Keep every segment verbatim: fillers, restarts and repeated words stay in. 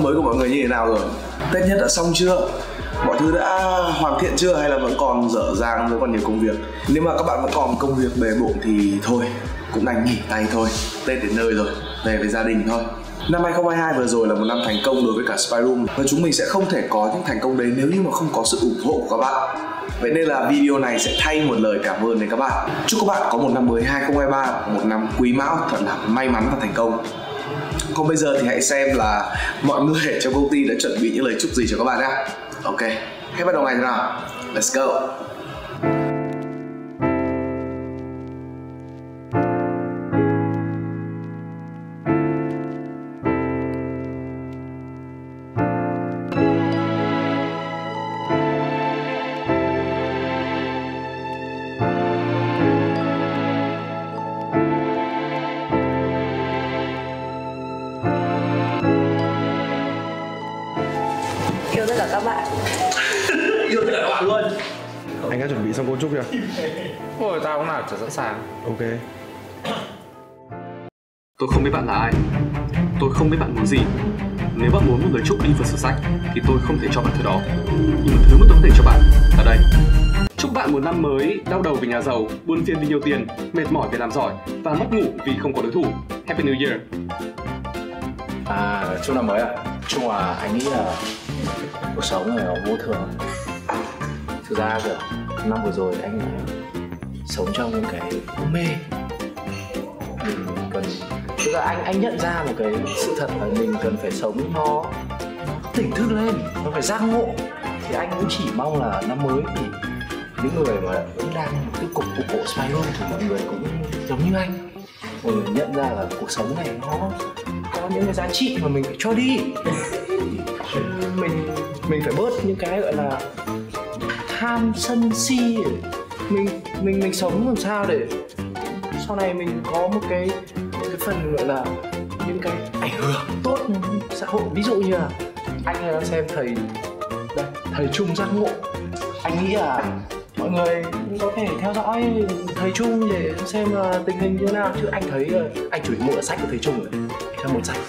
năm mới của mọi người như thế nào rồi? Tết nhất đã xong chưa? Mọi thứ đã hoàn thiện chưa hay là vẫn còn dở dang, vẫn còn nhiều công việc? Nếu mà các bạn vẫn còn công việc bề bộn thì thôi, cũng đành nghỉ tay thôi. Tết đến nơi rồi, về với gia đình thôi. Năm hai không hai hai vừa rồi là một năm thành công đối với cả Spy Room, và chúng mình sẽ không thể có những thành công đấy nếu như mà không có sự ủng hộ của các bạn. Vậy nên là video này sẽ thay một lời cảm ơn đến các bạn. Chúc các bạn có một năm mới hai không hai ba, một năm quý mão thật là may mắn và thành công. Còn bây giờ thì hãy xem là mọi người trong công ty đã chuẩn bị những lời chúc gì cho các bạn nhé. Ok, hãy bắt đầu ngày thế nào. Let's go. Yêu tất cả các bạn. Yêu tất cả các bạn luôn. Anh đã chuẩn bị xong câu chúc chưa? Ôi, tao cũng nào chả sẵn sàng. Ok. Tôi không biết bạn là ai, tôi không biết bạn muốn gì. Nếu bạn muốn một lời chúc đi vào sử sách thì tôi không thể cho bạn thứ đó. Nhưng mà thứ mà tôi có thể cho bạn là đây. Chúc bạn một năm mới đau đầu vì nhà giàu, buồn phiền vì nhiều tiền, mệt mỏi vì làm giỏi và mất ngủ vì không có đối thủ. Happy New Year. À, chúc năm mới ạ. À? Chung là anh nghĩ là cuộc sống này nó vô thường. Thực ra kiểu năm vừa rồi anh đã sống trong những cái mê. Mình cần, thực ra anh anh nhận ra một cái sự thật là mình cần phải sống nó tỉnh thức lên, nó phải giác ngộ. Thì anh cũng chỉ mong là năm mới thì những người mà vẫn đang tiếp tục ủng hộ Spy Room thì mọi người cũng giống như anh, mọi người nhận ra là cuộc sống này nó có những cái giá trị mà mình phải cho đi. mình mình phải bớt những cái gọi là tham sân si, mình mình mình sống làm sao để sau này mình có một cái cái phần gọi là những cái ảnh hưởng tốt xã hội. Ví dụ như là anh xem thầy đây, thầy Trung giác ngộ, anh nghĩ là mọi người có thể theo dõi thầy Trung để xem là tình hình như thế nào, chứ anh thấy anh chủ yếu mua sách của thầy Trung rồi, theo một sách.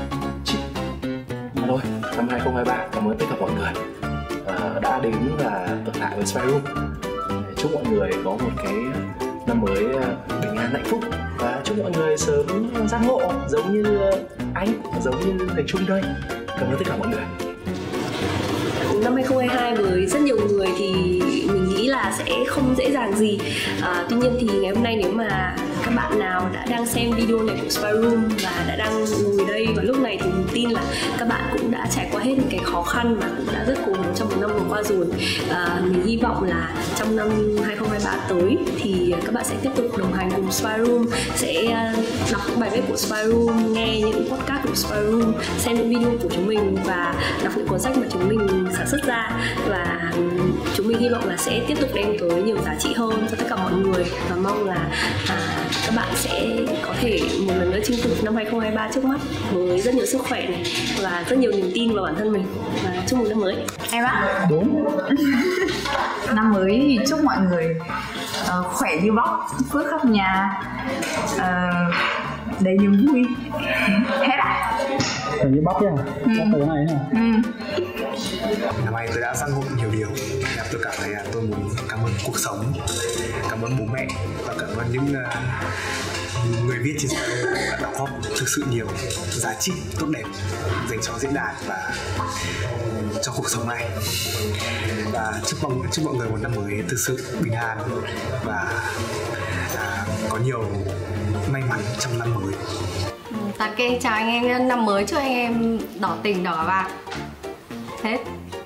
Mà thôi, năm hai không hai ba cảm ơn tất cả mọi người uh, đã đến và ở lại với Spy Room. Chúc mọi người có một cái năm mới uh, bình an hạnh phúc và chúc mọi người sớm giác ngộ giống như uh, anh, giống như thầy Trung đây. Cảm ơn tất cả mọi người. Năm hai không hai hai với rất nhiều người thì mình nghĩ là sẽ không dễ dàng gì. À, tuy nhiên thì ngày hôm nay nếu mà các bạn nào đã đang xem video này của Spy Room và đã đang ngồi đây vào lúc này thì mình tin là các bạn cũng đã trải qua hết những cái khó khăn và cũng đã rất cố gắng trong một năm vừa qua rồi. À, mình hy vọng là trong năm hai không hai ba tới thì các bạn sẽ tiếp tục đồng hành cùng Spy Room, sẽ đọc những bài viết của Spy Room, nghe những podcast của Spy Room, xem những video của chúng mình và đọc những cuốn sách mà chúng mình sản xuất ra, và chúng mình hy vọng là sẽ tiếp tục đem tới nhiều giá trị hơn cho tất cả mọi người, và mong là à, các bạn sẽ có thể một lần nữa chinh phục năm hai không hai ba trước mắt với rất nhiều sức khỏe này và rất nhiều niềm tin vào bản thân mình, và chúc mừng năm mới em ạ. Đúng. Năm mới thì chúc mọi người uh, khỏe như bóc, phước khắp nhà, uh, đầy niềm vui. Hết ạ. Khỏe như bóc nhá. Ừ. Bóc cái này hả? Ừ. Năm nay tôi đã giác ngộ nhiều điều. Tôi cảm thấy là tôi muốn cảm ơn cuộc sống, cảm ơn bố mẹ và cảm ơn những uh, người viết trên Spy Room đã đóng góp thực sự nhiều giá trị tốt đẹp dành cho diễn đàn và cho cuộc sống này. Và chúc mong chúc mọi người một năm mới thực sự bình an và uh, có nhiều may mắn trong năm mới. Ok, chào anh em, năm mới chúc anh em đỏ tình đỏ bạc. Hết.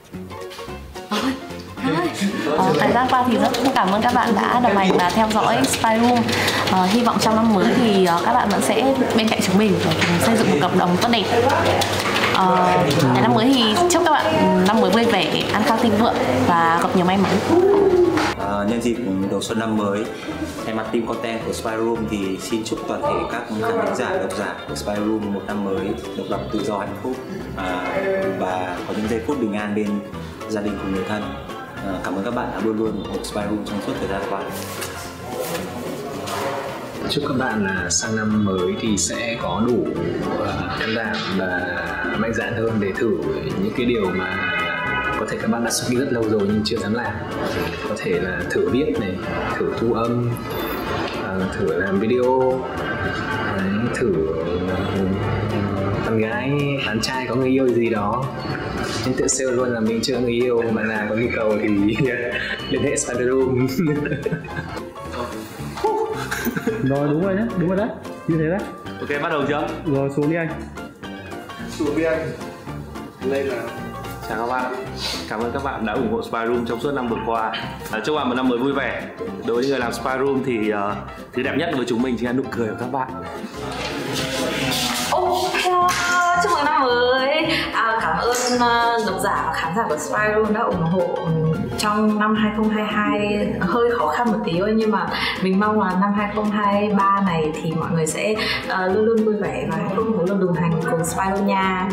Ờ, thời gian qua thì rất cảm ơn các bạn đã đồng hành và theo dõi Spy Room. Ờ, hy vọng trong năm mới thì uh, các bạn vẫn sẽ bên cạnh chúng mình để cùng xây dựng một cộng đồng tốt đẹp. Ờ, năm mới thì chúc các bạn năm mới vui vẻ, an khang thịnh vượng và gặp nhiều may mắn. À, nhân dịp đầu xuân năm mới, thay mặt team content của Spy Room thì xin chúc toàn thể các khán thính giả, độc giả của Spy Room một năm mới độc lập, tự do, hạnh phúc à, và có những giây phút bình an bên gia đình cùng người thân. À, cảm ơn các bạn đã luôn luôn ủng hộ Spy Room trong suốt thời gian qua. chúc các bạn là sang năm mới thì sẽ có đủ uh, can đảm và mạnh dạn hơn để thử những cái điều mà có thể các bạn đã suy nghĩ rất lâu rồi nhưng chưa dám làm. Có thể là thử viết này, thử thu âm, uh, thử làm video, đấy, thử con gái, bạn trai có người yêu gì đó. Nên tự sale luôn là mình chưa người yêu, mà là có nhu cầu thì liên hệ Spider Room. Rồi đúng rồi nhé, đúng rồi đấy, như thế đấy. Ok, bắt đầu chưa? Rồi xuống đi anh. Xuống đi anh. Đây là Chào các bạn, cảm ơn các bạn đã ủng hộ Spy Room trong suốt năm vừa qua. À, chúc bạn một năm mới vui vẻ. Đối với người làm Spy Room thì uh, thứ đẹp nhất với chúng mình chính là nụ cười của các bạn. Oh, chúc mừng năm mới. À, cảm ơn uh, độc giả và khán giả của Spy Room đã ủng hộ trong năm hai không hai hai. Hơi khó khăn một tí thôi, nhưng mà mình mong là năm hai không hai ba này thì mọi người sẽ uh, luôn luôn vui vẻ và hạnh phúc, luôn đồng hành cùng Spy Room nha.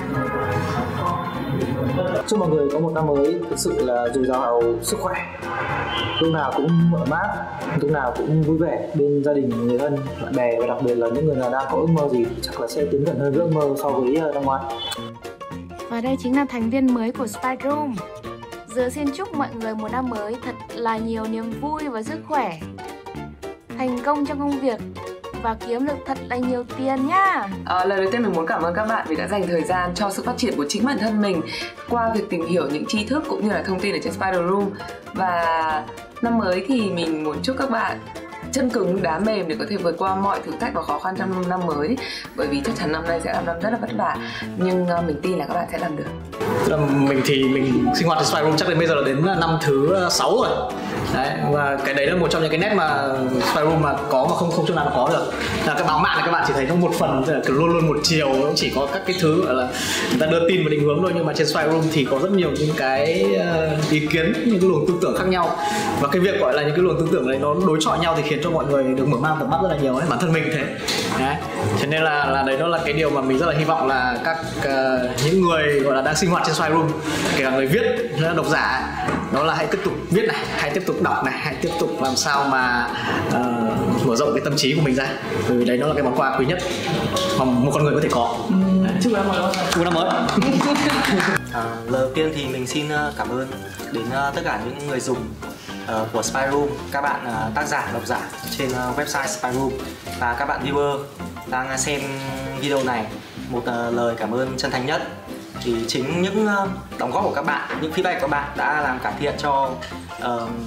Chúc mọi người có một năm mới thực sự là dồi dào sức khỏe, lúc nào cũng ấm áp, lúc nào cũng vui vẻ bên gia đình, người thân, bạn bè, và đặc biệt là những người nào đang có ước mơ gì chắc là sẽ tiến gần hơn ước mơ so với năm ngoái. Và đây chính là thành viên mới của Spy Room. Giờ xin chúc mọi người một năm mới thật là nhiều niềm vui và sức khỏe, thành công trong công việc và kiếm được thật là nhiều tiền nhá. À, lời đầu tiên mình muốn cảm ơn các bạn vì đã dành thời gian cho sự phát triển của chính bản thân mình qua việc tìm hiểu những tri thức cũng như là thông tin ở trên Spider Room. Và năm mới thì mình muốn chúc các bạn chân cứng đá mềm để có thể vượt qua mọi thử thách và khó khăn trong năm mới, bởi vì chắc chắn năm nay sẽ là năm rất là vất vả, nhưng mình tin là các bạn sẽ làm được. Mình thì mình sinh hoạt ở Spy Room chắc đến bây giờ là đến năm thứ sáu rồi. Đấy, và cái đấy là một trong những cái nét mà Spy Room mà có mà không không chỗ nào nó có được. Là cái báo mạng này các bạn chỉ thấy nó một phần, luôn luôn một chiều, nó chỉ có các cái thứ gọi là người ta đưa tin và định hướng thôi, nhưng mà trên Spy Room thì có rất nhiều những cái ý kiến, những cái luồng tư tưởng khác nhau, và cái việc gọi là những cái luồng tư tưởng này nó đối chọi nhau thì khiến cho mọi người được mở mang tầm mắt rất là nhiều ấy, bản thân mình thế. Đấy, cho nên là là đấy, đó là cái điều mà mình rất là hy vọng là các uh, những người gọi là đang sinh hoạt trên Spy Room, kể cả người viết, độc giả, đó là hãy tiếp tục viết này, hãy tiếp tục đọc này, hãy tiếp tục làm sao mà uh, mở rộng cái tâm trí của mình ra, bởi vì đấy nó là cái món quà quý nhất mà một con người có thể có. Chúc năm mới. Chúc năm mới. À, lời đầu tiên thì mình xin cảm ơn đến tất cả những người dùng uh, của Spy Room, các bạn uh, tác giả, độc giả trên uh, website Spy Room, và các bạn viewer đang xem video này. Một uh, lời cảm ơn chân thành nhất thì chính những uh, đóng góp của các bạn, những feedback của các bạn đã làm cải thiện cho uh,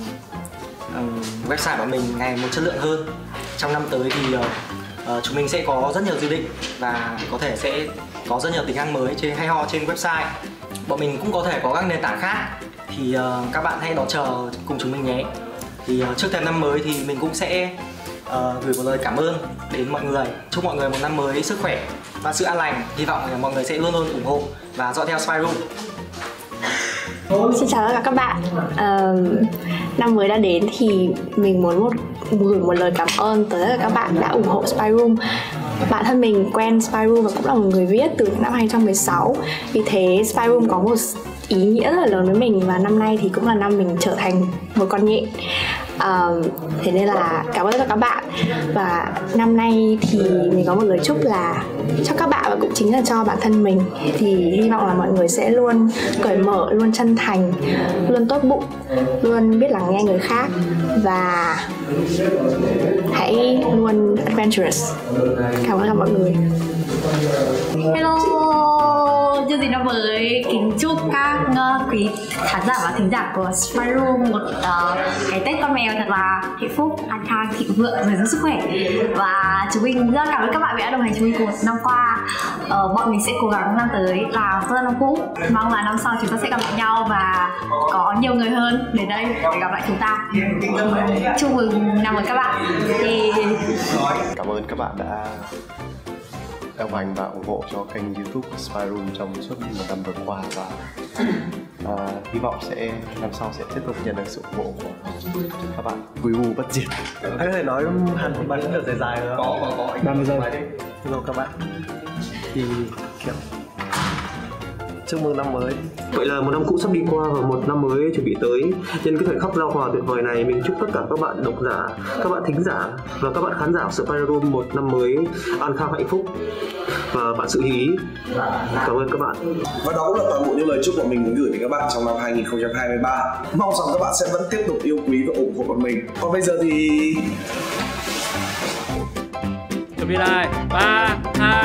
um, website của mình ngày một chất lượng hơn. Trong năm tới thì uh, uh, chúng mình sẽ có rất nhiều dự định và có thể sẽ có rất nhiều tính năng mới trên hay ho trên website. Bọn mình cũng có thể có các nền tảng khác, thì uh, các bạn hãy đón chờ cùng chúng mình nhé. Thì uh, trước thềm năm mới thì mình cũng sẽ uh, gửi một lời cảm ơn đến mọi người. Chúc mọi người một năm mới sức khỏe và sự an lành. Hy vọng là mọi người sẽ luôn luôn ủng hộ và dõi theo Spy Room. Xin chào tất cả các bạn. uh, Năm mới đã đến thì mình muốn một gửi một lời cảm ơn tới tất cả các bạn đã ủng hộ Spy Room. Bản thân mình quen Spy Room và cũng là một người viết từ năm hai không một sáu. Vì thế Spy Room có một ý nghĩa rất là lớn với mình, và năm nay thì cũng là năm mình trở thành một con nhện. Uh, thế nên là cảm ơn tất cả các bạn. Và năm nay thì mình có một lời chúc là cho các bạn và cũng chính là cho bản thân mình, thì hy vọng là mọi người sẽ luôn cởi mở, luôn chân thành, luôn tốt bụng, luôn biết lắng nghe người khác, và hãy luôn adventurous. Cảm ơn mọi người. Hello, chương trình năm mới kính chúc các uh, quý khán giả và thính giả của Spy Room một uh, cái Tết con mèo thật là hạnh phúc, an khang, thịnh vượng, và rất sức khỏe. Và chúng mình rất cảm ơn các bạn vì đã đồng hành chúng mình cùng một năm qua. uh, Bọn mình sẽ cố gắng năm tới làm tốt hơn năm cũ. Mong là năm sau chúng ta sẽ gặp lại nhau và có nhiều người hơn đến đây để gặp lại chúng ta. Chúc mừng năm mới các bạn. Cảm ơn các bạn đã đồng hành và ủng hộ cho kênh YouTube của Spy Room trong suốt một năm vừa qua, và uh, hy vọng sẽ năm sau sẽ tiếp tục nhận được sự ủng hộ của các bạn vui u bất diệt. Anh có thể nói hẳn một bài diễn được dài dài nữa. Có, có, có. ba mươi giây. Hello các bạn. Thì kiểu chúc mừng năm mới. Vậy là một năm cũ sắp đi qua và một năm mới chuẩn bị tới. Nhân cái thời khắc giao hòa tuyệt vời này, mình chúc tất cả các bạn độc giả, các bạn thính giả và các bạn khán giả của Spy Room một năm mới an khang hạnh phúc và vạn sự như ý. Cảm ơn các bạn. Và đó cũng là toàn bộ những lời chúc của mình muốn gửi đến các bạn trong năm hai không hai ba. Mong rằng các bạn sẽ vẫn tiếp tục yêu quý và ủng hộ bọn mình. Còn bây giờ thì chuẩn bị lại ba hai